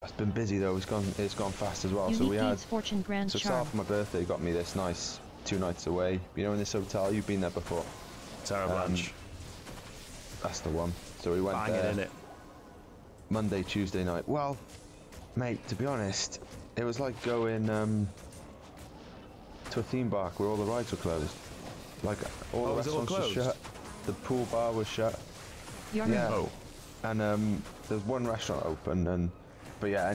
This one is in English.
It's been busy though. It's gone fast as well. Unique so we had Fortune Grand so Charm. Sal for my birthday got me this nice 2 nights away. You know, in this hotel, you've been there before. Terra Blanche. That's the one. So we went Bang there. it in it. Monday, Tuesday night. Well, mate, to be honest, it was like going to a theme park where all the rides were closed. Like all the restaurants were shut. The pool bar was shut. You're yeah. Oh. And there's one restaurant open, but yeah.